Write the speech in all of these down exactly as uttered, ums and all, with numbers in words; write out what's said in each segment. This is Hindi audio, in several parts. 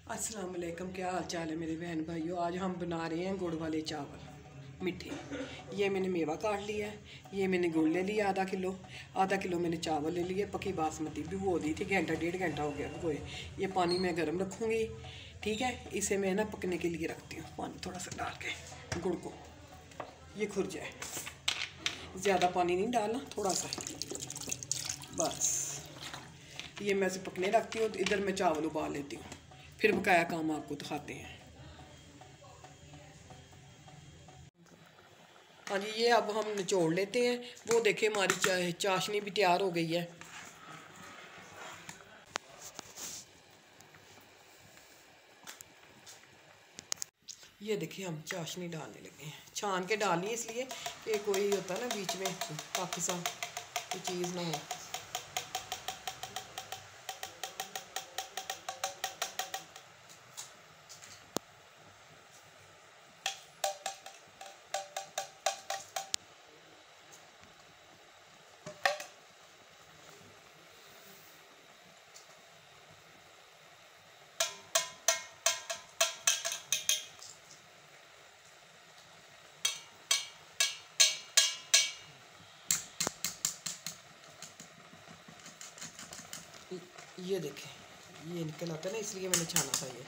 अस्सलाम वालेकुम, क्या हाल चाल है मेरे बहन भाइयों। आज हम बना रहे हैं गुड़ वाले चावल मीठे। ये मैंने मेवा काट लिया है, ये मैंने गुड़ ले लिया आधा किलो, आधा किलो मैंने चावल ले लिए। पकी बासमती भिगो दी थी, घंटा डेढ़ घंटा हो गया भिगोए। ये पानी मैं गर्म रखूँगी, ठीक है। इसे मैं ना पकने के लिए रखती हूँ, पानी थोड़ा सा डाल के गुड़ को, ये खुर जाए। ज़्यादा पानी नहीं डालना, थोड़ा सा बस। ये मैं इसे पकने रखती हूँ। तो इधर मैं चावल उबाल लेती हूँ, फिर बकाया काम आपको दिखाते हैं। हाँ जी, ये अब हम निचोड़ लेते हैं। वो देखें हमारी चा, चाशनी भी तैयार हो गई है। ये देखिए हम चाशनी डालने लगे हैं, छान के डालनी है इसलिए कि कोई होता है ना बीच में काफ़ी सा कोई चीज़ ना हो। ये देखें ये निकल आता है ना, इसलिए मैंने छाना था ये।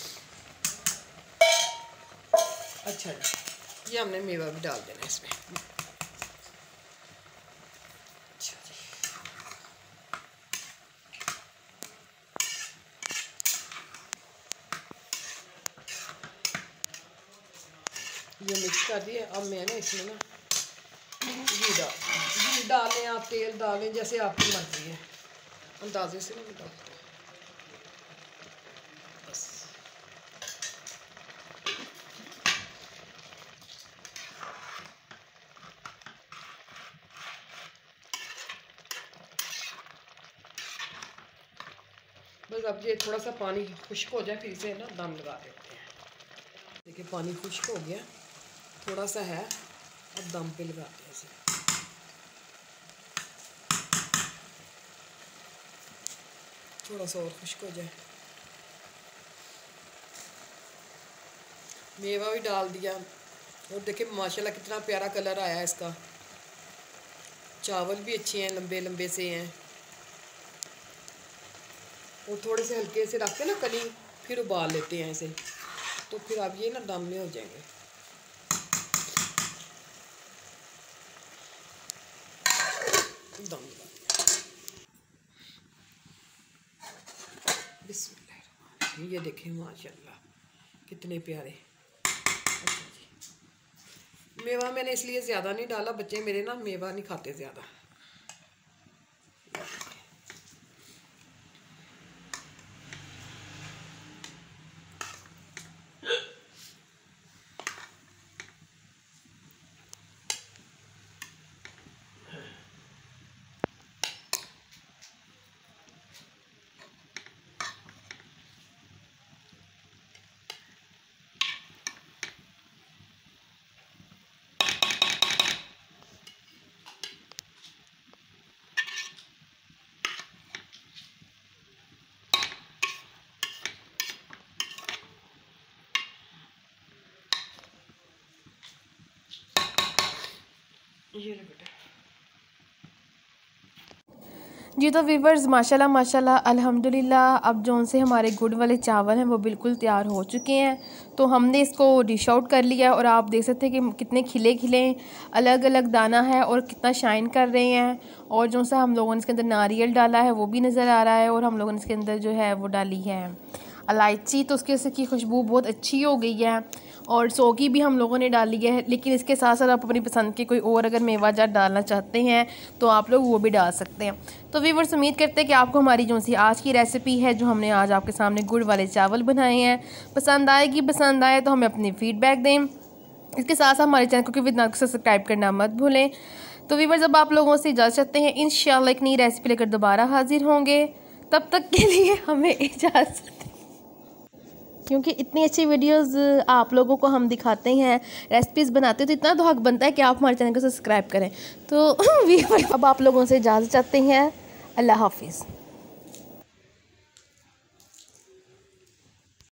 अच्छा जी, ये हमने मेवा भी डाल देना इसमें। अच्छा जी, ये मिक्स कर दिए। अब मैं ना इसमें ना घी डाल घी डालें, आप तेल डालें, जैसे आपकी मर्जी है, अंदाजे से ना डाल बस। बस अब ये थोड़ा सा पानी खुश्क हो जाए, फिर से ना दम लगा देते हैं। देखिए पानी खुश्क हो गया, थोड़ा सा है, अब दम पे लगाते हैं इसे। थोड़ा सा और खुश्क हो जाए। मेवा भी डाल दिया और देखिए माशाल्लाह कितना प्यारा कलर आया है इसका। चावल भी अच्छे हैं, लंबे लंबे से हैं। और थोड़े से हल्के से रख के ना कली फिर उबाल लेते हैं इसे, तो फिर अब ये ना दम में हो जाएंगे। दम बिस्मिल्लाह। ये देखें माशाल्लाह कितने प्यारे। अच्छा जी, मेवा मैंने इसलिए ज़्यादा नहीं डाला, बच्चे मेरे ना मेवा नहीं खाते ज़्यादा। ये बेटा जी। तो वीवर्स माशाल्लाह माशाल्लाह अल्हम्दुलिल्लाह, अब जौन से हमारे गुड़ वाले चावल हैं वो बिल्कुल तैयार हो चुके हैं। तो हमने इसको डिश आउट कर लिया और आप देख सकते हैं कि कितने खिले खिले अलग अलग दाना है और कितना शाइन कर रहे हैं। और जो सा हम लोगों ने इसके अंदर नारियल डाला है वो भी नज़र आ रहा है, और हम लोगों ने इसके अंदर जो है वो डाली है इलायची, तो उसकी की खुशबू बहुत अच्छी हो गई है। और सौगी भी हम लोगों ने डाली है, लेकिन इसके साथ साथ आप अपनी पसंद के कोई और अगर मेवा जात डालना चाहते हैं तो आप लोग वो भी डाल सकते हैं। तो व्यूअर्स उम्मीद करते हैं कि आपको हमारी जो सी आज की रेसिपी है, जो हमने आज आपके सामने गुड़ वाले चावल बनाए हैं, पसंद आएगी। पसंद आए तो हमें अपनी फ़ीडबैक दें। इसके साथ साथ हमारे चैनल को विद नाग को सब्सक्राइब करना मत भूलें। तो व्यूअर्स अब आप लोगों से इजाज़त चाहते हैं, इंशाल्लाह एक नई रेसिपी लेकर दोबारा हाजिर होंगे। तब तक के लिए हमें इजाज़त, क्योंकि इतनी अच्छी वीडियोस आप लोगों को हम दिखाते हैं, रेसिपीज़ बनाते हैं, तो इतना तो हक बनता है कि आप हमारे चैनल को सब्सक्राइब करें। तो अब आप लोगों से इजाज़त चाहते हैं। अल्लाह हाफिज़।